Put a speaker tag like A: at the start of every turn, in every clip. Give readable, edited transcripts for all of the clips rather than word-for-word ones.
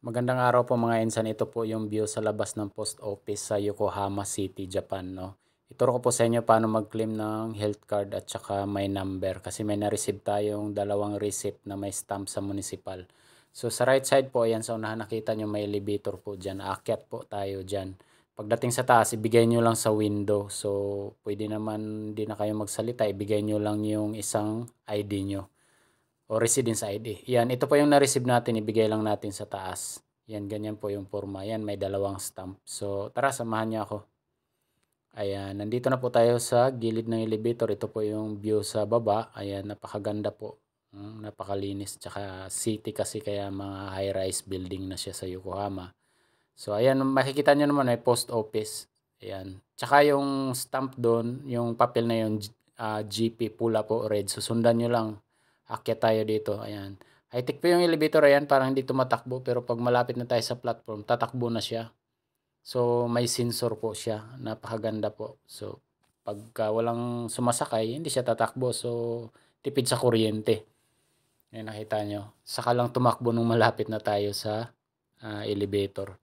A: Magandang araw po mga insan. Ito po yung view sa labas ng post office sa Yokohama City, Japan, no. Ituro ko po sa inyo paano mag-claim ng health card at saka may number kasi may na-receive tayong dalawang receipt na may stamp sa municipal. So sa right side po, ayan sa unahan nakita nyo may elevator po dyan. Aakyat po tayo dyan. Pagdating sa taas, ibigay nyo lang sa window. So pwede naman di na kayo magsalita, ibigay nyo lang yung isang ID nyo o residence ID. Yan, ito po yung na-receive natin, ibigay lang natin sa taas. Yan, ganyan po yung forma. Yan, may dalawang stamp. So, tara, samahan niyo ako. Ayan, nandito na po tayo sa gilid ng elevator. Ito po yung view sa baba. Ayan, napakaganda po. Napakalinis. Tsaka city kasi kaya mga high-rise building na siya sa Yokohama. So, ayan, makikita nyo naman may post office. Ayan. Tsaka yung stamp doon, yung papel na yung GP, pula po, red. Susundan nyo lang. Akyat tayo dito. Ayan. High-tech po yung elevator. Ayan, parang hindi tumatakbo. Pero pag malapit na tayo sa platform, tatakbo na siya. So, may sensor po siya. Napakaganda po. So, pagka walang sumasakay, hindi siya tatakbo. So, tipid sa kuryente. Ayan, nakita nyo. Saka lang tumakbo nung malapit na tayo sa elevator.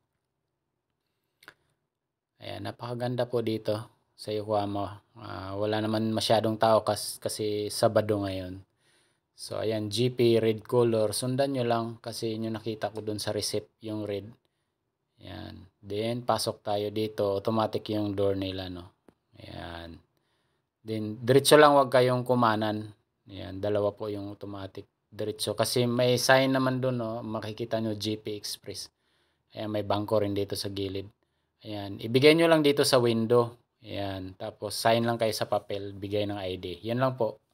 A: Ayan, napakaganda po dito sa Yokohama. Wala naman masyadong tao kasi Sabado ngayon. So, ayan, GP, red color. Sundan nyo lang kasi yun yung nakita ko dun sa receipt, yung red. Ayan. Then, pasok tayo dito. Automatic yung door nila, no? Ayan. Then, diretso lang, wag kayong kumanan. Ayan, dalawa po yung automatic. Diretso. Kasi may sign naman dun, no? Makikita nyo GP Express. Ayan, may bangko rin dito sa gilid. Ayan, ibigay nyo lang dito sa window. Ayan, tapos sign lang kayo sa papel, bigay ng ID. Yan lang po.